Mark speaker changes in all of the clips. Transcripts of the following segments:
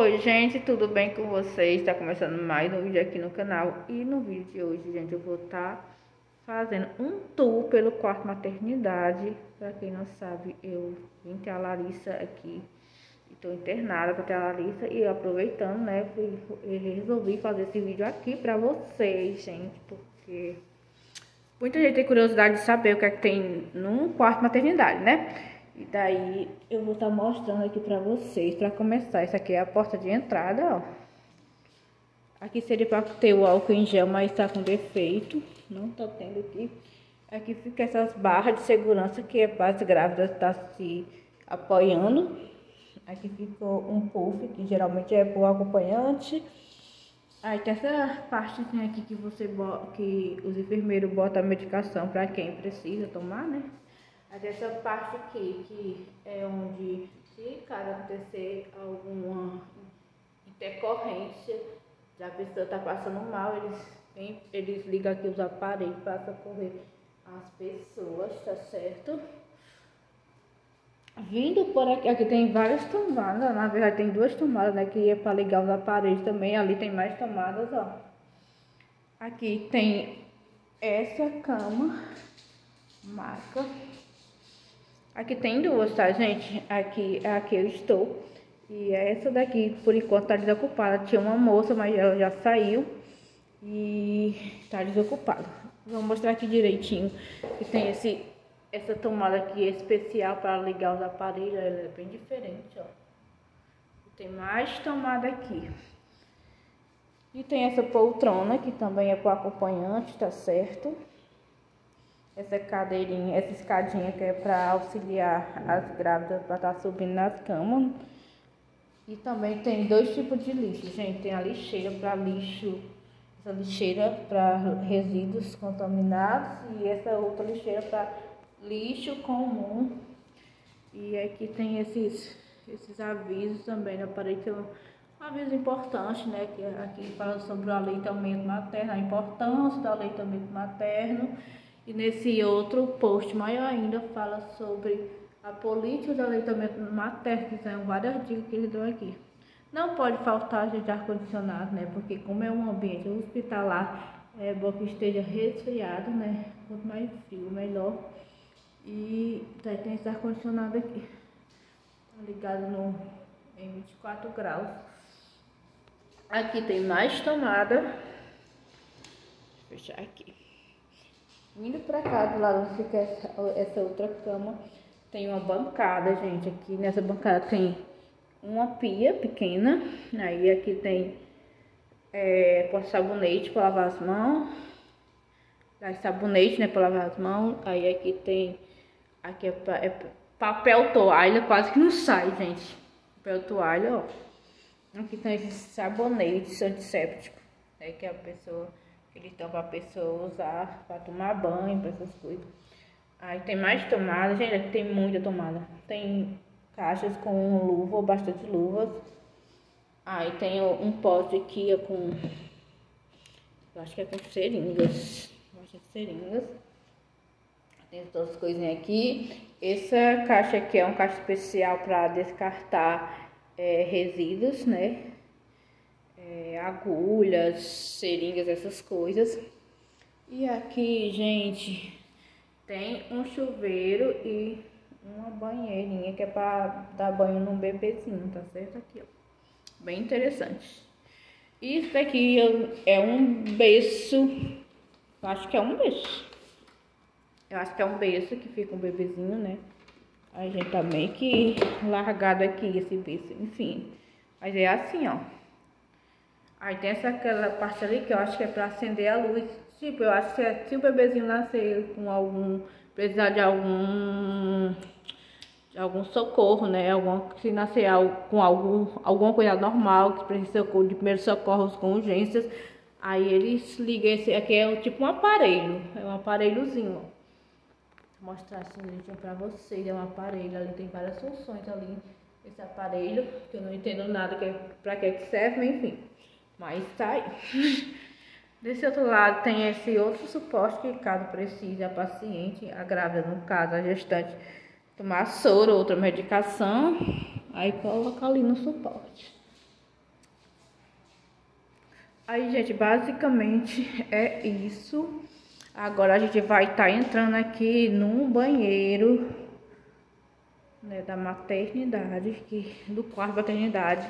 Speaker 1: Oi, gente, tudo bem com vocês? Está começando mais um vídeo aqui no canal. E no vídeo de hoje, gente, eu vou estar fazendo um tour pelo quarto maternidade. Para quem não sabe, eu vim ter a Larissa aqui. Estou internada para ter a Larissa. E eu aproveitando, né, eu resolvi fazer esse vídeo aqui para vocês, gente. Porque muita gente tem curiosidade de saber o que é que tem num quarto maternidade, né? E daí eu vou estar mostrando aqui pra vocês, pra começar. Essa aqui é a porta de entrada, ó. Aqui seria pra ter o álcool em gel, mas tá com defeito. Não tá tendo aqui. Aqui fica essas barras de segurança que é para as grávidas tá se apoiando. Aqui ficou um puff, que geralmente é pro acompanhante. Aí tem essa partezinha aqui que que os enfermeiros botam a medicação pra quem precisa tomar, né? Mas essa parte aqui, que é onde, se caso acontecer alguma intercorrência, se a pessoa está passando mal, eles ligam aqui os aparelhos para socorrer as pessoas, tá certo? Vindo por aqui tem várias tomadas, na verdade tem duas tomadas, né, que é para ligar os aparelhos também, ali tem mais tomadas, ó. Aqui tem essa cama, maca. Aqui tem duas, tá, gente? Aqui eu estou. E essa daqui, por enquanto, tá desocupada. Tinha uma moça, mas ela já saiu. E tá desocupada. Vou mostrar aqui direitinho. Que tem essa tomada aqui especial para ligar os aparelhos. Ela é bem diferente, ó. Tem mais tomada aqui. E tem essa poltrona, que também é para o acompanhante, tá certo? Essa cadeirinha, essa escadinha que é para auxiliar as grávidas para estar subindo nas camas. E também tem dois tipos de lixo, gente. Tem a lixeira para lixo, essa lixeira para resíduos contaminados e essa outra lixeira para lixo comum. E aqui tem esses avisos também na parede. Tem um aviso importante, né? Que aqui fala sobre o aleitamento materno, a importância do aleitamento materno. E nesse outro post maior ainda fala sobre a política de aleitamento materno, que são várias dicas que eles dão aqui. Não pode faltar de ar-condicionado, né? Porque como é um ambiente hospitalar, é bom que esteja resfriado, né? Quanto mais frio, melhor. E daí tem esse ar-condicionado aqui. Tá ligado em 24 graus. Aqui tem mais tomada. Deixa eu fechar aqui. Vindo pra cá, do lado onde fica essa outra cama, tem uma bancada, gente. Aqui nessa bancada tem uma pia pequena. Aí aqui tem sabonete para lavar as mãos. Sabonete, né, para lavar as mãos. Aí aqui tem, aqui é papel toalha, quase que não sai, gente. Papel toalha, ó. Aqui tem esses sabonetes antissépticos, né, que a pessoa... Eles estão para a pessoa usar para tomar banho, para essas coisas. Aí tem mais tomada, gente, aqui tem muita tomada. Tem caixas com luva, bastante luvas. Aí tem um pote aqui com, eu acho que é com seringas. Bastante seringas. Tem todas as coisinhas aqui. Essa caixa aqui é uma caixa especial para descartar resíduos, né? Agulhas, seringas, essas coisas. E aqui, gente, tem um chuveiro e uma banheirinha que é para dar banho num bebezinho, tá certo? Aqui, ó. Bem interessante. Isso daqui é um berço. Eu acho que é um berço. Eu acho que é um berço que fica um bebezinho, né? A gente tá meio que largado aqui esse berço, enfim. Mas é assim, ó. Aí tem aquela parte ali que eu acho que é pra acender a luz. Tipo, eu acho que se o bebezinho nascer com precisar de algum socorro, né? Se nascer com alguma coisa normal, que precisa de primeiros socorros com urgências, aí eles ligam esse aqui, tipo um aparelho. É um aparelhozinho, ó. Vou mostrar assim direitinho pra vocês. É um aparelho, ali tem várias funções ali. Esse aparelho, que eu não entendo nada pra que serve, mas enfim. Mas tá aí. Desse outro lado tem esse outro suporte que caso precise a paciente, a grávida no caso, a gestante, tomar soro, outra medicação, aí coloca ali no suporte. Aí, gente, basicamente é isso. Agora a gente vai estar entrando aqui num banheiro, né, da maternidade, do quarto da maternidade.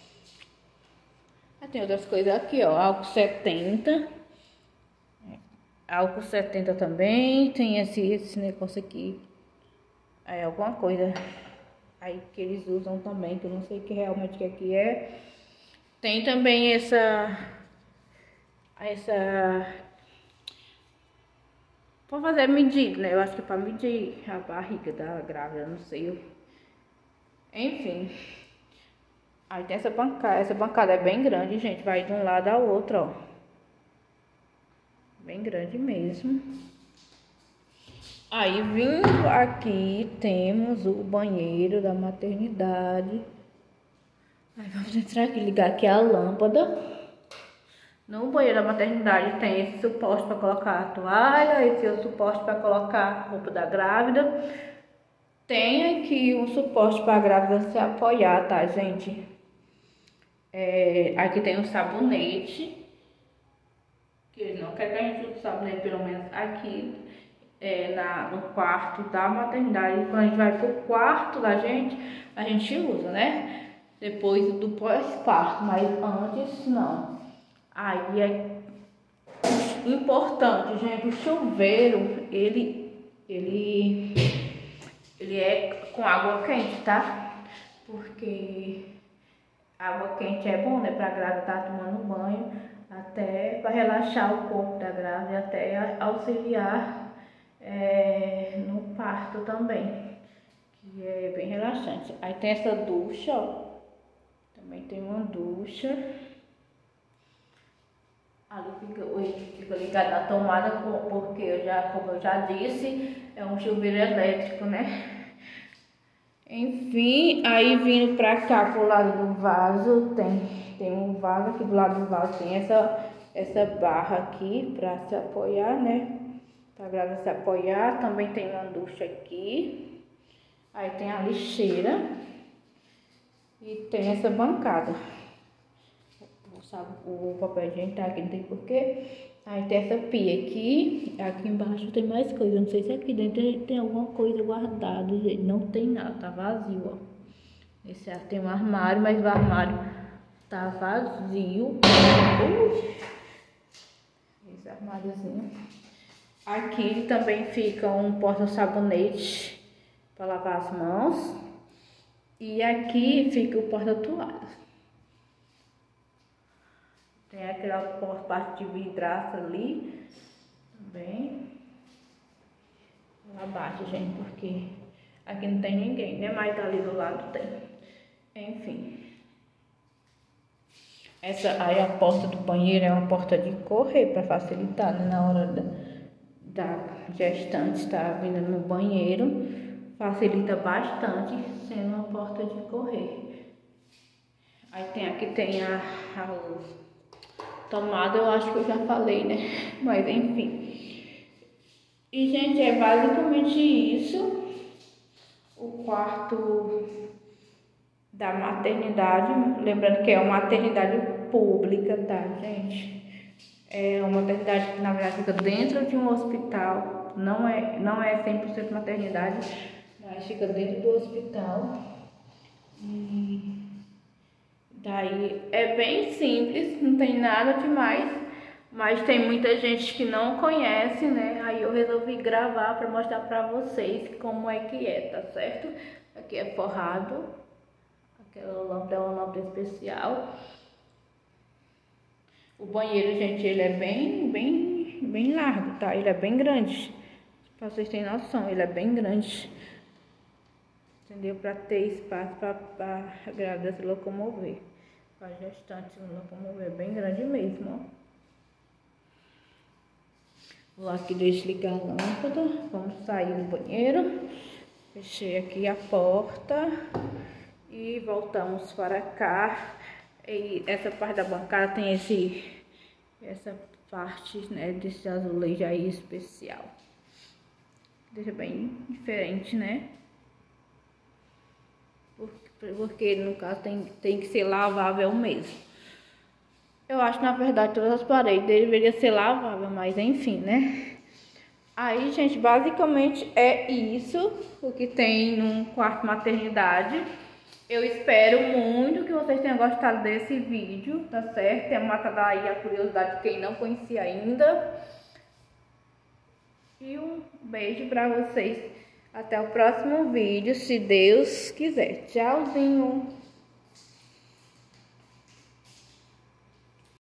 Speaker 1: Tem outras coisas aqui, ó, álcool 70. Álcool 70 também. Tem esse negócio aqui. É alguma coisa aí que eles usam também, que eu não sei que realmente que aqui é. Tem também essa pra fazer medida, né? Eu acho que é pra medir a barriga da grávida, não sei. Enfim. Aí tem essa bancada. Essa bancada é bem grande, gente. Vai de um lado ao outro, ó. Bem grande mesmo. Aí vindo aqui temos o banheiro da maternidade. Aí vamos entrar aqui, ligar aqui a lâmpada. No banheiro da maternidade tem esse suporte para colocar a toalha, esse é o suporte para colocar a roupa da grávida. Tem aqui um suporte para a grávida se apoiar, tá, gente? Aqui tem um sabonete, que eles não querem que a gente use sabonete, pelo menos aqui no quarto da maternidade. Quando a gente vai pro quarto da gente, a gente usa, né? Depois do pós-parto, mas antes não. Aí é importante, gente, o chuveiro, ele é com água quente, tá? Porque água quente é bom, né, pra grávida estar tomando banho, até para relaxar o corpo da grávida, até auxiliar no parto também, que é bem relaxante. Aí tem essa ducha, ó, também tem uma ducha. Ali fica ligado na tomada, porque como eu já disse, é um chuveiro elétrico, né? Enfim, aí vindo pra cá pro lado do vaso, tem um vaso aqui do lado do vaso, tem essa barra aqui pra se apoiar, né? Pra grávida se apoiar. Também tem uma ducha aqui. Aí tem a lixeira e tem essa bancada. O papel higiênico tá aqui, não tem porquê. Aí tem essa pia aqui. Aqui embaixo tem mais coisa. Não sei se aqui dentro tem alguma coisa guardada, gente. Não tem nada, tá vazio, ó. Esse aqui tem um armário, mas o armário tá vazio. Esse armáriozinho. Aqui também fica um porta-sabonete para lavar as mãos. E aqui fica o porta-toalhas. Tem aquela parte de vidraça ali também. Lá abaixo, gente, porque aqui não tem ninguém, né? Mas ali do lado tem. Enfim. Essa aí, a porta do banheiro, é uma porta de correr para facilitar, né? Na hora da gestante estar vindo no banheiro. Facilita bastante sendo uma porta de correr. Aí tem a tomada, eu acho que eu já falei, né? Mas enfim. E, gente, é basicamente isso. O quarto da maternidade. Lembrando que é uma maternidade pública, tá, gente? É uma maternidade que, na verdade, fica dentro de um hospital. Não é 100% maternidade, mas fica dentro do hospital. E daí é bem simples, não tem nada demais, mas tem muita gente que não conhece, né? Aí eu resolvi gravar para mostrar para vocês como é que é, tá certo? Aqui é forrado, aquela lâmpada é uma lâmpada especial. O banheiro, gente, ele é bem largo, tá? Ele é bem grande, para vocês terem noção, ele é bem grande. Entendeu? Para ter espaço para a grávida se locomover. Para a gestante se locomover. Bem grande mesmo, ó. Vou aqui desligar a lâmpada. Vamos sair do banheiro. Fechei aqui a porta. E voltamos para cá. E essa parte da bancada tem essa parte, né, desse azulejo aí especial. Deixa bem diferente, né? Porque no caso tem que ser lavável mesmo. Eu acho, na verdade, todas as paredes deveriam ser laváveis, mas enfim, né? Aí, gente, basicamente é isso o que tem num quarto maternidade. Eu espero muito que vocês tenham gostado desse vídeo, tá certo? Tenha matado aí a curiosidade de quem não conhecia ainda. E um beijo pra vocês. Até o próximo vídeo, se Deus quiser. Tchauzinho!